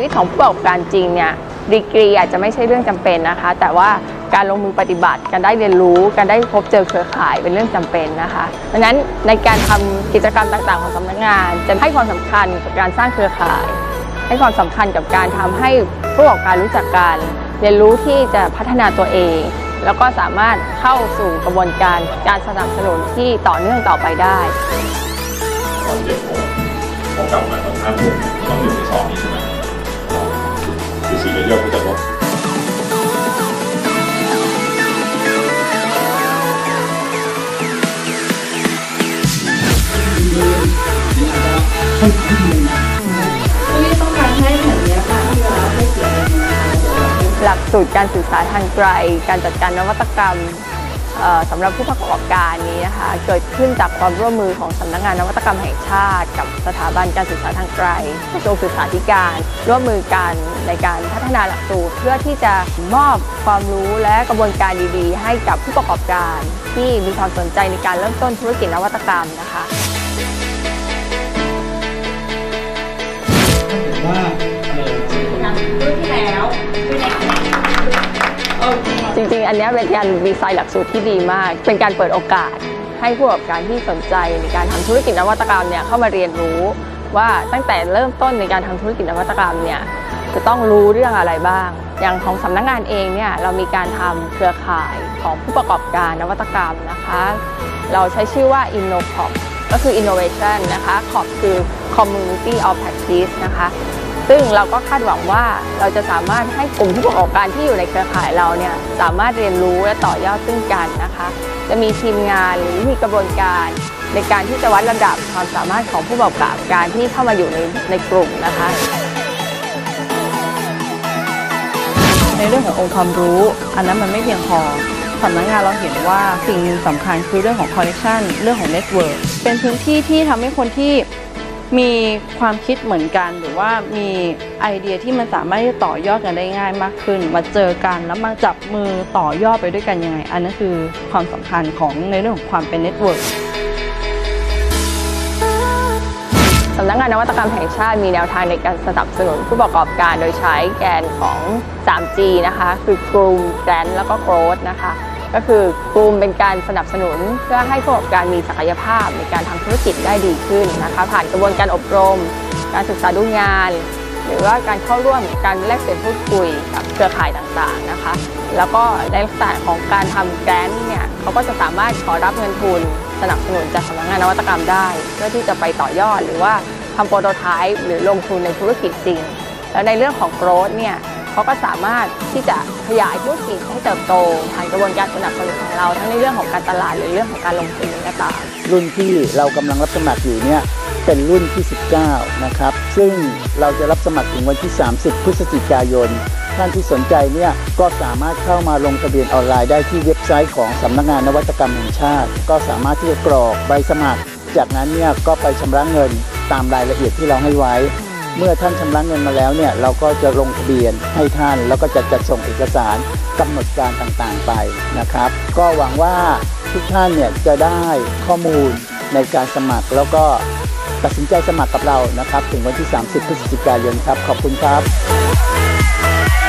วิตของผู้ประกอบการจริงเนี่ยดีกรีอาจจะไม่ใช่เรื่องจำเป็นนะคะแต่ว่าการลงมือปฏิบัติการได้เรียนรู้การได้พบเจอเครือข่ายเป็นเรื่องจำเป็นนะคะดังนั้นในการทำกิจกรรมต่างๆของสำนักงานจะให้ความสำคัญกับการสร้างเครือข่ายให้ความสำคัญกับการทำให้ผู้ประกอบการรู้จักการเรียนรู้ที่จะพัฒนาตัวเองแล้วก็สามารถเข้าสู่กระบวนการสนับสนุนที่ต่อเนื่องต่อไปได้ตอน7 โมงผมกลับมาตอน5 โมงต้องอยู่ในซองนี้ใช่ไหมคือสีเยอะก็จะลดต้องการให้แผนนี้ค่ะที่เราให้เกิดหลักสูตรการศึกษาทางไกลการจัดการนวัตกรรมสำหรับผู้ประกอบการนี้นะคะเกิดขึ้นจากความร่วมมือของสำนักงานนวัตกรรมแห่งชาติกับสถาบันการศึกษาทางไกลกระทรวงศึกษาธิการร่วมมือกันในการพัฒนาหลักสูตรเพื่อที่จะมอบความรู้และกระบวนการดีๆให้กับผู้ประกอบการที่มีความสนใจในการเริ่มต้นธุรกิจนวัตกรรมนะคะว่ารุ่นที่แล้วจริงๆอันนี้เป็นการดีไซน์หลักสูตรที่ดีมากเป็นการเปิดโอกาสให้ผู้ประกอบการที่สนใจในการทำธุรกิจนวัตกรรมเนี่ยเข้ามาเรียนรู้ว่าตั้งแต่เริ่มต้นในการทำธุรกิจนวัตกรรมเนี่ยจะต้องรู้เรื่องอะไรบ้างอย่างของสำนักงานเองเนี่ยเรามีการทำเครือข่ายของผู้ประกอบการนวัตกรรมนะคะเราใช้ชื่อว่า InnoCop ก็คือ Innovation นะคะ COP คือ Community of Practice นะคะซึ่งเราก็คาดหวังว่าเราจะสามารถให้กลุ่มผู้ประกอบการที่อยู่ในเครือข่ายเราเนี่ยสามารถเรียนรู้และต่อยอดซึ่งกันนะคะจะมีทีมงานหรือมีกระบวนการในการที่จะวัดระดับความสามารถของผู้ประกอบการที่เข้ามาอยู่ในกลุ่มนะคะในเรื่องขององค์ความรู้อันนั้นมันไม่เพียงพอสำนักงานเราเห็นว่าสิ่งสำคัญคือเรื่องของคอนเนคชั่นเรื่องของเน็ตเวิร์กเป็นพื้นที่ที่ทำให้คนที่มีความคิดเหมือนกันหรือว่ามีไอเดียที่มันสามารถที่จะต่อยอดกันได้ง่ายมากขึ้นมาเจอกันแล้วมาจับมือต่อยอดไปด้วยกันยังไงอันนั้นคือความสำคัญของในเรื่องของความเป็นเน็ตเวิร์กสำนักงานนวัตกรรมแห่งชาติมีแนวทางในการสนับสนุนผู้ประกอบการโดยใช้แกนของ 3G นะคะคือกลุ่มแกนแล้วก็โกรธนะคะก็คือกลุ่มเป็นการสนับสนุนเพื่อให้ผู้ประกอบการมีศักยภาพในการทำธุรกิจได้ดีขึ้นนะคะผ่านกระบวนการอบรมการศึกษาดูงานหรือว่าการเข้าร่วมการแลกเปลี่ยนพูดคุยกับเครือข่ายต่างๆนะคะแล้วก็ในลักษณะของการทำแกรนท์เนี่ยเขาก็จะสามารถขอรับเงินทุนสนับสนุนจากสำนักงานนวัตกรรมได้เพื่อที่จะไปต่อยอดหรือว่าทำโปรโตไทป์หรือลงทุนในธุรกิจจริงแล้วในเรื่องของโกรธเนี่ยเขาก็สามารถที่จะขยายธุรกิจให้เติบโตผ่านกระบวนการสนับสนุนของเราทั้งในเรื่องของการตลาดหรือเรื่องของการลงทุนก็ตามรุ่นที่เรากำลังรับสมัครอยู่เนี่ยเป็นรุ่นที่19นะครับซึ่งเราจะรับสมัครถึงวันที่30พฤศจิกายนท่านที่สนใจเนี่ยก็สามารถเข้ามาลงทะเบียนออนไลน์ได้ที่เว็บไซต์ของสำนักงานนวัตกรรมแห่งชาติก็สามารถที่จะกรอกใบสมัครจากนั้นเนี่ยก็ไปชำระเงินตามรายละเอียดที่เราให้ไว้เมื่อท่านชำระเงินมาแล้วเนี่ยเราก็จะลงทะเบียนให้ท่านแล้วก็จะจัดส่งเอกสารกำหนดการต่างๆไปนะครับก็หวังว่าทุกท่านเนี่ยจะได้ข้อมูลในการสมัครแล้วก็ตัดสินใจสมัครกับเรานะครับถึงวันที่30พฤศจิกายนครับขอบคุณครับ